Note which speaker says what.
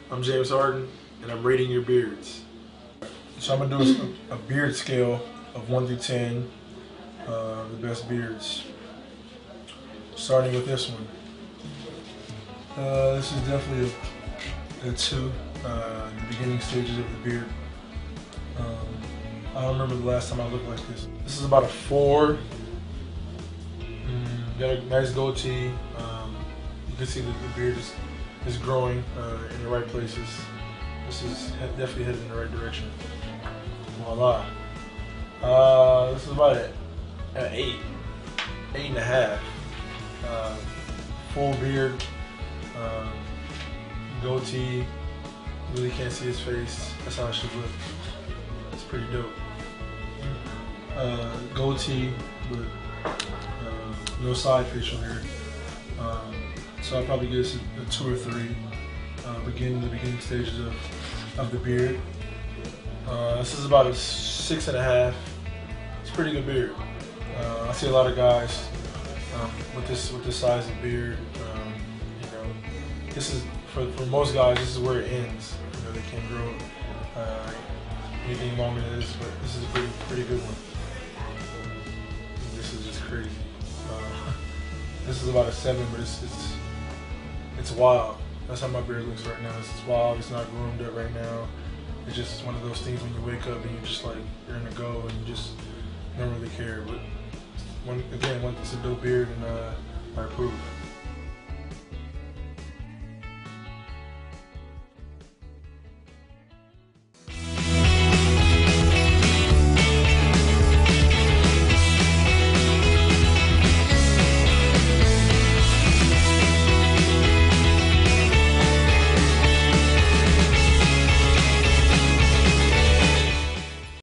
Speaker 1: I'm James Harden, and I'm rating your beards. So I'm gonna do a beard scale of 1 through 10, the best beards. Starting with this one. This is definitely a 2, the beginning stages of the beard. I don't remember the last time I looked like this. This is about a 4. Got a nice goatee. You can see that the beard is growing in the right places. This is definitely headed in the right direction. Voila. This is about an 8, 8.5. Full beard, goatee. Really can't see his face. That's how it should look. It's pretty dope. Goatee, but no side facial hair. So I'll probably give this a 2 or 3. The beginning stages of the beard. This is about a 6.5. It's a pretty good beard. I see a lot of guys with this size of beard. You know, this is for most guys. This is where it ends. You know, they can't grow anything longer than this, but this is a pretty good one. This is just crazy. This is about a 7, but it's wild. That's how my beard looks right now. It's wild. It's not groomed up right now. It's just one of those things when you wake up and you're just like, you're in a go and you just don't really care. But again, it's a dope beard, and I approve.